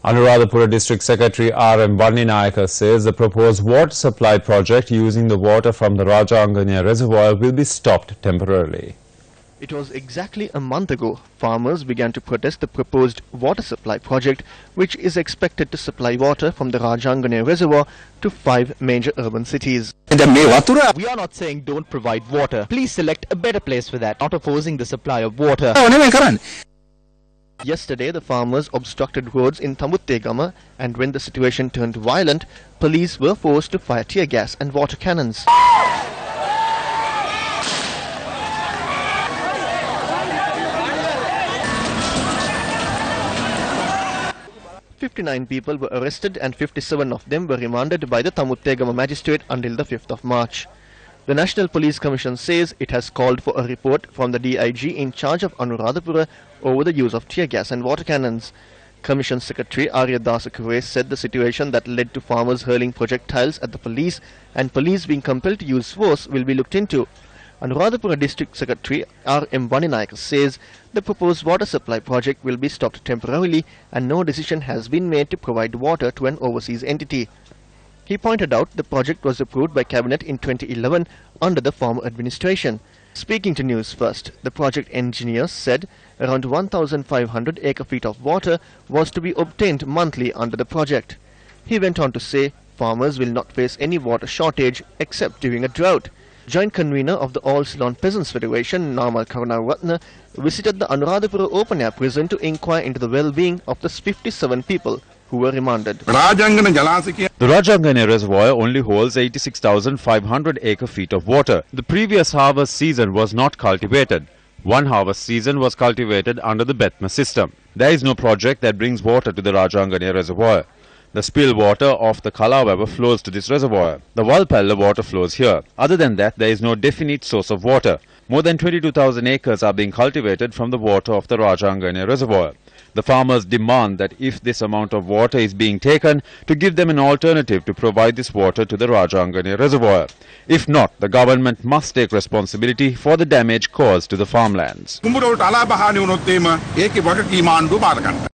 Anuradhapura District Secretary R.M. Vanninayaka says the proposed water supply project using the water from the Raja Angania reservoir will be stopped temporarily. It was exactly a month ago farmers began to protest the proposed water supply project, which is expected to supply water from the Rajangane reservoir to 5 major urban cities. We are not saying don't provide water. Please select a better place for that, not opposing the supply of water. Yesterday, the farmers obstructed roads in Tamuttegama, and when the situation turned violent, police were forced to fire tear gas and water cannons. "59 people were arrested and 57 of them were remanded by the Tamuttegama magistrate until the 5th of March. The National Police Commission says it has called for a report from the DIG in charge of Anuradhapura over the use of tear gas and water cannons. Commission Secretary Arya Dasakure said the situation that led to farmers hurling projectiles at the police and police being compelled to use force will be looked into. Anuradhapura District Secretary R.M. Vanninayaka says the proposed water supply project will be stopped temporarily and no decision has been made to provide water to an overseas entity. He pointed out the project was approved by Cabinet in 2011 under the former administration. Speaking to News First, the project engineer said around 1,500 acre-feet of water was to be obtained monthly under the project. He went on to say farmers will not face any water shortage except during a drought. Joint convener of the All Ceylon Peasants Federation, Namal Karunaratne, visited the Anuradhapura open-air prison to inquire into the well-being of the 57 people who were remanded. The Rajangane reservoir only holds 86,500 acre-feet of water. The previous harvest season was not cultivated. One harvest season was cultivated under the Betma system. There is no project that brings water to the Rajangane reservoir. The spill water of the Kalawaba flows to this reservoir. The Valpella water flows here. Other than that, there is no definite source of water. More than 22,000 acres are being cultivated from the water of the Rajangane reservoir. The farmers demand that if this amount of water is being taken, to give them an alternative to provide this water to the Rajangane reservoir. If not, the government must take responsibility for the damage caused to the farmlands.